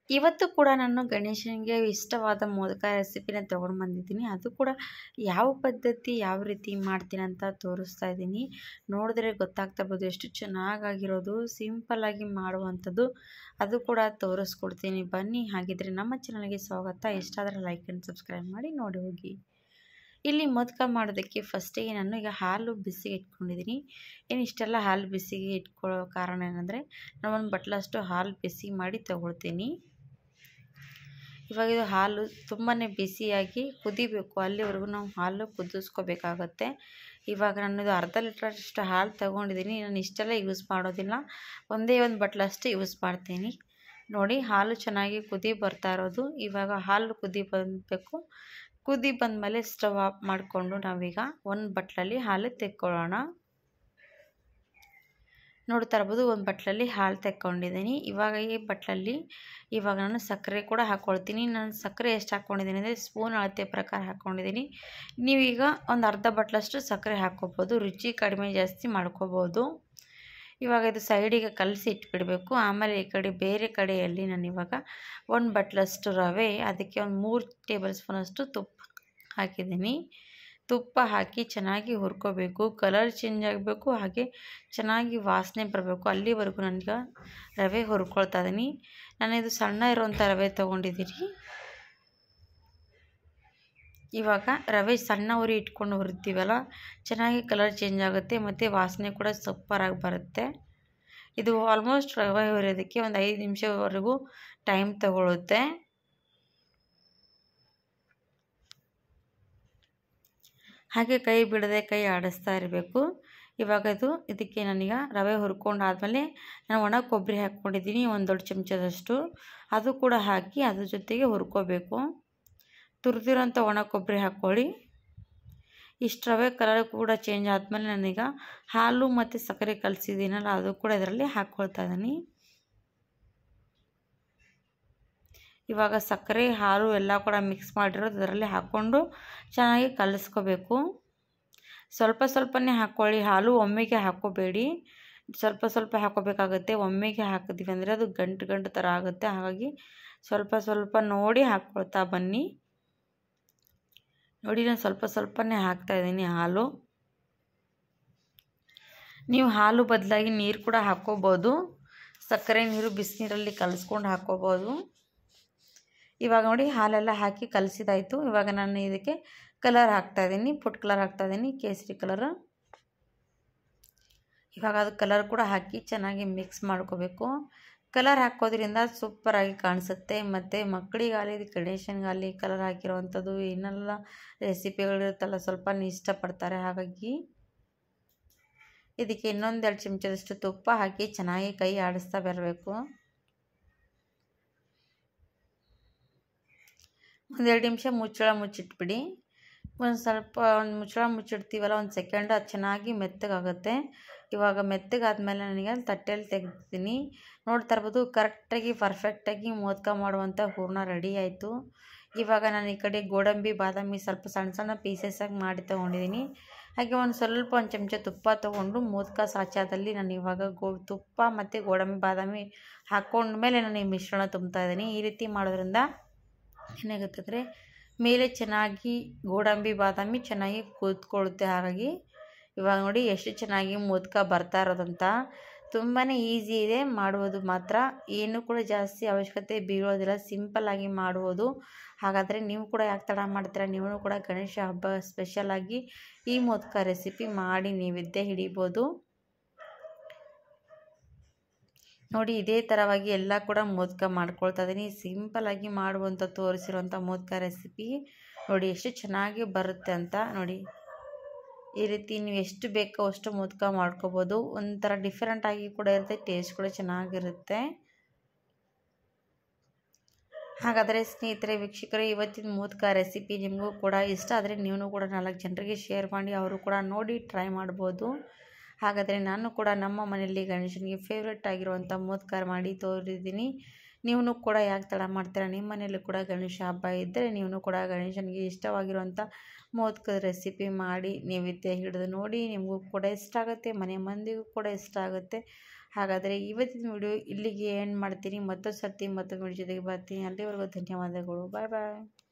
ಇವತ್ತು ಕೂಡ ನಾನು ಗಣೇಶನಿಗೆ ಇಷ್ಟವಾದ ಮೋದಕ ರೆಸಿಪಿನ ತೊಗೊಂಡು ಬಂದಿದ್ದೀನಿ. ಅದು ಕೂಡ ಯಾವ ಪದ್ಧತಿ ಯಾವ ರೀತಿ ಮಾಡ್ತೀನಿ ಅಂತ ತೋರಿಸ್ತಾ ಇದ್ದೀನಿ. ನೋಡಿದ್ರೆ ಗೊತ್ತಾಗ್ತಾ ಇರ್ಬೋದು ಎಷ್ಟು ಚೆನ್ನಾಗಿರೋದು, ಸಿಂಪಲ್ಲಾಗಿ ಮಾಡುವಂಥದ್ದು. ಅದು ಕೂಡ ತೋರಿಸ್ಕೊಡ್ತೀನಿ ಬನ್ನಿ. ಹಾಗಿದ್ರೆ ನಮ್ಮ ಚಾನಲ್ಗೆ ಸ್ವಾಗತ. ಇಷ್ಟ ಆದರೆ ಲೈಕ್ ಆ್ಯಂಡ್ ಸಬ್ಸ್ಕ್ರೈಬ್ ಮಾಡಿ ನೋಡಿ ಹೋಗಿ. ಇಲ್ಲಿ ಮೋದಕ ಮಾಡೋದಕ್ಕೆ ಫಸ್ಟಿಗೆ ನಾನು ಈಗ ಹಾಲು ಬಿಸಿಗೆ ಇಟ್ಕೊಂಡಿದ್ದೀನಿ. ಇಷ್ಟೆಲ್ಲ ಹಾಲು ಬಿಸಿಗೆ ಇಟ್ಕೊಳ್ಳೋ ಕಾರಣ ಏನಂದರೆ ನಾನು ಒಂದು ಬಟ್ಲಷ್ಟು ಹಾಲು ಬಿಸಿ ಮಾಡಿ ತಗೊಳ್ತೀನಿ. ಇವಾಗ ಇದು ಹಾಲು ತುಂಬಾ ಬಿಸಿಯಾಗಿ ಕುದಿಬೇಕು, ಅಲ್ಲಿವರೆಗೂ ನಾವು ಹಾಲು ಕುದಿಸ್ಕೋಬೇಕಾಗತ್ತೆ. ಇವಾಗ ನಾನು ಇದು ಅರ್ಧ ಲೀಟ್ರಷ್ಟು ಹಾಲು ತೊಗೊಂಡಿದ್ದೀನಿ. ನಾನು ಇಷ್ಟೆಲ್ಲ ಯೂಸ್ ಮಾಡೋದಿಲ್ಲ, ಒಂದೇ ಒಂದು ಬಟ್ಲಷ್ಟು ಯೂಸ್ ಮಾಡ್ತೀನಿ. ನೋಡಿ ಹಾಲು ಚೆನ್ನಾಗಿ ಕುದಿ ಬರ್ತಾ ಇರೋದು. ಇವಾಗ ಹಾಲು ಕುದಿ ಬಂದಬೇಕು. ಕುದಿ ಬಂದಮೇಲೆ ಸ್ಟವ್ ಆಫ್ ಮಾಡಿಕೊಂಡು ನಾವೀಗ ಒಂದು ಬಟ್ಲಲ್ಲಿ ಹಾಲು ತೆಕ್ಕೊಳ್ಳೋಣ. ನೋಡ್ತಾ ಇರ್ಬೋದು, ಒಂದು ಬಟ್ಲಲ್ಲಿ ಹಾಲು ತೆಕ್ಕೊಂಡಿದ್ದೀನಿ. ಇವಾಗ ಈ ಬಟ್ಲಲ್ಲಿ ಇವಾಗ ನಾನು ಸಕ್ಕರೆ ಕೂಡ ಹಾಕ್ಕೊಳ್ತೀನಿ. ನಾನು ಸಕ್ಕರೆ ಎಷ್ಟು ಹಾಕ್ಕೊಂಡಿದ್ದೀನಿ ಅಂದರೆ ಸ್ಪೂನ್ ಅಳತೆ ಪ್ರಕಾರ ಹಾಕ್ಕೊಂಡಿದ್ದೀನಿ. ನೀವೀಗ ಒಂದು ಅರ್ಧ ಬಟ್ಲಷ್ಟು ಸಕ್ಕರೆ ಹಾಕ್ಕೋಬೋದು, ರುಚಿ ಕಡಿಮೆ ಜಾಸ್ತಿ ಮಾಡ್ಕೋಬೋದು. ಇವಾಗ ಇದು ಸೈಡಿಗೆ ಕಲಸಿ ಇಟ್ಬಿಡಬೇಕು. ಆಮೇಲೆ ಈ ಕಡೆ ಬೇರೆ ಕಡೆಯಲ್ಲಿ ನಾನು ಇವಾಗ ಒಂದು ಬಟ್ಲಷ್ಟು ರವೆ, ಅದಕ್ಕೆ ಒಂದು 3 ಟೇಬಲ್ ಸ್ಪೂನಷ್ಟು ತುಪ್ಪ ಹಾಕಿದ್ದೀನಿ. ತುಪ್ಪ ಹಾಕಿ ಚೆನ್ನಾಗಿ ಹುರ್ಕೋಬೇಕು, ಕಲರ್ ಚೇಂಜ್ ಆಗಬೇಕು, ಹಾಗೆ ಚೆನ್ನಾಗಿ ವಾಸನೆ ಬರಬೇಕು. ಅಲ್ಲಿವರೆಗೂ ನನಗೆ ರವೆ ಹುರ್ಕೊಳ್ತಾ ಇದ್ದೀನಿ. ನಾನಿದು ಸಣ್ಣ ಇರೋವಂಥ ರವೆ ತೊಗೊಂಡಿದ್ದೀನಿ. ಇವಾಗ ರವೆ ಸಣ್ಣ ಉರಿ ಇಟ್ಕೊಂಡು ಹುರಿತೀವಲ್ಲ, ಚೆನ್ನಾಗಿ ಕಲರ್ ಚೇಂಜ್ ಆಗುತ್ತೆ ಮತ್ತು ವಾಸನೆ ಕೂಡ ಸೂಪರಾಗಿ ಬರುತ್ತೆ. ಇದು ಆಲ್ಮೋಸ್ಟ್ ರವೆ ಹುರಿಯೋದಕ್ಕೆ ಒಂದು 5 ನಿಮಿಷವರೆಗೂ ಟೈಮ್ ತಗೊಳ್ಳುತ್ತೆ. ಹಾಗೆ ಕೈ ಬಿಡದೆ ಕೈ ಆಡಿಸ್ತಾ ಇರಬೇಕು. ಇವಾಗ ಇದಕ್ಕೆ ನಾನೀಗ ರವೆ ಹುರ್ಕೊಂಡಾದ್ಮೇಲೆ ನಾನು ಒಣ ಕೊಬ್ಬರಿ ಹಾಕ್ಕೊಂಡಿದ್ದೀನಿ, ಒಂದು ದೊಡ್ಡ ಚಮಚದಷ್ಟು. ಅದು ಕೂಡ ಹಾಕಿ ಅದ್ರ ಜೊತೆಗೆ ಹುರ್ಕೋಬೇಕು. ತುರಿದಿರೋಂಥ ಒಣ ಕೊಬ್ಬರಿ ಹಾಕ್ಕೊಳ್ಳಿ. ಇಷ್ಟು ರವೆ ಕಲರ್ ಕೂಡ ಚೇಂಜ್ ಆದಮೇಲೆ ನಾನೀಗ ಹಾಲು ಮತ್ತು ಸಕ್ಕರೆ ಕಲಸಿದ್ದೀನಲ್ಲ, ಅದು ಕೂಡ ಇದರಲ್ಲಿ ಹಾಕ್ಕೊಳ್ತಾ ಇದ್ದೀನಿ. ಇವಾಗ ಸಕ್ಕರೆ ಹಾಲು ಎಲ್ಲ ಕೂಡ ಮಿಕ್ಸ್ ಮಾಡಿರೋದು ಅದರಲ್ಲಿ ಹಾಕ್ಕೊಂಡು ಚೆನ್ನಾಗಿ ಕಲಿಸ್ಕೋಬೇಕು. ಸ್ವಲ್ಪ ಸ್ವಲ್ಪನೇ ಹಾಕ್ಕೊಳ್ಳಿ, ಹಾಲು ಒಮ್ಮೆಗೆ ಹಾಕ್ಕೋಬೇಡಿ, ಸ್ವಲ್ಪ ಸ್ವಲ್ಪ ಹಾಕ್ಕೋಬೇಕಾಗುತ್ತೆ. ಒಮ್ಮೆಗೆ ಹಾಕಿದ್ವಿ ಅಂದರೆ ಅದು ಗಂಟು ಗಂಟು ಥರ ಆಗುತ್ತೆ. ಹಾಗಾಗಿ ಸ್ವಲ್ಪ ಸ್ವಲ್ಪ ನೋಡಿ ಹಾಕ್ಕೊಳ್ತಾ ಬನ್ನಿ. ನೋಡಿ ನಾನು ಸ್ವಲ್ಪ ಸ್ವಲ್ಪನೇ ಹಾಕ್ತಾಯಿದ್ದೀನಿ ಹಾಲು. ನೀವು ಹಾಲು ಬದಲಾಗಿ ನೀರು ಕೂಡ ಹಾಕ್ಕೋಬೋದು, ಸಕ್ಕರೆ ನೀರು ಬಿಸಿನೀರಲ್ಲಿ ಕಲಿಸ್ಕೊಂಡು ಹಾಕ್ಕೋಬೋದು. ಇವಾಗ ನೋಡಿ ಹಾಲೆಲ್ಲ ಹಾಕಿ ಕಲಸಿದಾಯಿತು. ಇವಾಗ ನಾನು ಇದಕ್ಕೆ ಕಲರ್ ಹಾಕ್ತಾಯಿದ್ದೀನಿ, ಫುಡ್ ಕಲರ್ ಹಾಕ್ತಾಯಿದ್ದೀನಿ, ಕೇಸರಿ ಕಲರ್. ಇವಾಗ ಅದು ಕಲರ್ ಕೂಡ ಹಾಕಿ ಚೆನ್ನಾಗಿ ಮಿಕ್ಸ್ ಮಾಡ್ಕೋಬೇಕು. ಕಲರ್ ಹಾಕೋದ್ರಿಂದ ಸೂಪರಾಗಿ ಕಾಣಿಸುತ್ತೆ. ಮತ್ತು ಮಕ್ಕಳಿಗಾಗಲಿ ಗಣೇಶನಿಗಾಗಲಿ ಕಲರ್ ಹಾಕಿರೋವಂಥದ್ದು ಏನೆಲ್ಲ ರೆಸಿಪಿಗಳಿರುತ್ತಲ್ಲ ಸ್ವಲ್ಪ ಇಷ್ಟಪಡ್ತಾರೆ. ಹಾಗಾಗಿ ಇದಕ್ಕೆ ಇನ್ನೊಂದು 2 ಚಮಚದಷ್ಟು ತುಪ್ಪ ಹಾಕಿ ಚೆನ್ನಾಗಿ ಕೈ ಆಡಿಸ್ತಾ ಬರಬೇಕು. ಒಂದು 2 ನಿಮಿಷ ಮುಚ್ಚಳ ಮುಚ್ಚಿಟ್ಬಿಡಿ. ಒಂದು ಮುಚ್ಚಳ ಮುಚ್ಚಿಡ್ತೀವಲ್ಲ, ಒಂದು ಸೆಕೆಂಡ್ ಅದು ಚೆನ್ನಾಗಿ ಮೆತ್ತಗಾಗುತ್ತೆ. ಇವಾಗ ಮೆತ್ತಗಾದ್ಮೇಲೆ ನನಗೆ ತಟ್ಟೆಯಲ್ಲಿ ತೆಗೆದಿದ್ದೀನಿ. ನೋಡ್ತಾ ಇರ್ಬೋದು, ಕರೆಕ್ಟಾಗಿ ಪರ್ಫೆಕ್ಟಾಗಿ ಮೋದಕ ಮಾಡುವಂಥ ಹೂರಣ ರೆಡಿ ಆಯಿತು. ಇವಾಗ ನಾನು ಈ ಕಡೆ ಗೋಡಂಬಿ ಬಾದಾಮಿ ಸ್ವಲ್ಪ ಸಣ್ಣ ಸಣ್ಣ ಪೀಸಸ್ಸಾಗಿ ಮಾಡಿ ತೊಗೊಂಡಿದ್ದೀನಿ. ಹಾಗೆ ಒಂದು ಚಮಚ ತುಪ್ಪ ತೊಗೊಂಡು ಮೋದಕ ಸಾಚಾದಲ್ಲಿ ನಾನು ಇವಾಗ ತುಪ್ಪ ಮತ್ತು ಗೋಡಂಬಿ ಬಾದಾಮಿ ಹಾಕ್ಕೊಂಡ್ಮೇಲೆ ನಾನು ಈ ಮಿಶ್ರಣ ತುಂಬ್ತಾ ಇದ್ದೀನಿ. ಈ ರೀತಿ ಮಾಡೋದ್ರಿಂದ ಏನಾಗುತ್ತಂದರೆ ಮೇಲೆ ಚೆನ್ನಾಗಿ ಗೋಡಂಬಿ ಬಾದಾಮಿ ಚೆನ್ನಾಗಿ ಕೂತ್ಕೊಳ್ಳುತ್ತೆ. ಹಾಗಾಗಿ ಇವಾಗ ನೋಡಿ ಎಷ್ಟು ಚೆನ್ನಾಗಿ ಮೋದಕ ಬರ್ತಾ ಇರೋದಂತ. ತುಂಬಾ ಈಸಿ ಇದೆ ಮಾಡುವುದು, ಮಾತ್ರ ಏನೂ ಕೂಡ ಜಾಸ್ತಿ ಅವಶ್ಯಕತೆ ಬೀಳೋದಿಲ್ಲ, ಸಿಂಪಲ್ಲಾಗಿ ಮಾಡುವುದು. ಹಾಗಾದರೆ ನೀವು ಕೂಡ ಯಾಕೆ ತಡ ಮಾಡ್ತೀರಾ, ನೀವು ಕೂಡ ಗಣೇಶ ಹಬ್ಬ ಸ್ಪೆಷಲಾಗಿ ಈ ಮೋದಕ ರೆಸಿಪಿ ಮಾಡಿ ನೈವೇದ್ಯ ಹಿಡಿಬೋದು. ನೋಡಿ ಇದೇ ಥರವಾಗಿ ಎಲ್ಲ ಕೂಡ ಮೋದಕ ಮಾಡ್ಕೊಳ್ತಾ ಇದ್ದೀನಿ. ಸಿಂಪಲ್ಲಾಗಿ ಮಾಡುವಂಥ ತೋರಿಸಿರುವಂಥ ಮೋದಕ ರೆಸಿಪಿ ನೋಡಿ ಎಷ್ಟು ಚೆನ್ನಾಗಿ ಬರುತ್ತೆ ಅಂತ. ನೋಡಿ ಈ ರೀತಿ ನೀವು ಎಷ್ಟು ಬೇಕೋ ಅಷ್ಟು ಮೋದಕ ಮಾಡ್ಕೋಬೋದು. ಒಂಥರ ಡಿಫ್ರೆಂಟಾಗಿ ಕೂಡ ಇರುತ್ತೆ, ಟೇಸ್ಟ್ ಕೂಡ ಚೆನ್ನಾಗಿರುತ್ತೆ. ಹಾಗಾದರೆ ಸ್ನೇಹಿತರೆ, ವೀಕ್ಷಕರೇ, ಇವತ್ತಿನ ಮೋದಕ ರೆಸಿಪಿ ನಿಮಗೂ ಕೂಡ ಇಷ್ಟ ಆದರೆ ನೀವು ಕೂಡ 4 ಜನರಿಗೆ ಶೇರ್ ಮಾಡಿ ಅವರು ಕೂಡ ನೋಡಿ ಟ್ರೈ ಮಾಡ್ಬೋದು. ಹಾಗಾದರೆ ನಾನು ಕೂಡ ನಮ್ಮ ಮನೆಯಲ್ಲಿ ಗಣೇಶನಿಗೆ ಫೇವ್ರೆಟ್ ಆಗಿರುವಂಥ ಮೋದಕ ಮಾಡಿ ತೋರಿದ್ದೀನಿ. ನೀವು ಕೂಡ ಯಾಕೆ ತಡ ಮಾಡ್ತೀರಾ, ನಿಮ್ಮ ಮನೆಯಲ್ಲೂ ಕೂಡ ಗಣೇಶ ಹಬ್ಬ ಇದ್ದರೆ ನೀವು ಕೂಡ ಗಣೇಶನಿಗೆ ಇಷ್ಟವಾಗಿರುವಂಥ ಮೋದಕದ ರೆಸಿಪಿ ಮಾಡಿ ನೈವೇದ್ಯ ಹಿಡಿದು ನೋಡಿ. ನಿಮಗೂ ಕೂಡ ಇಷ್ಟ ಆಗುತ್ತೆ, ಮನೆ ಮಂದಿಗೂ ಕೂಡ ಇಷ್ಟ ಆಗುತ್ತೆ. ಹಾಗಾದರೆ ಇವತ್ತಿನ ವಿಡಿಯೋ ಇಲ್ಲಿಗೆ ಎಂಡ್ ಮಾಡ್ತೀನಿ. ಮತ್ತೊಂದು ಸರ್ತಿ ಮತ್ತೊಂದು ವಿಡಿಯೋ ಜೊತೆಗೆ ಬರ್ತೀನಿ. ಅಲ್ಲಿವರೆಗೂ ಧನ್ಯವಾದಗಳು. ಬಾಯ್ ಬಾಯ್.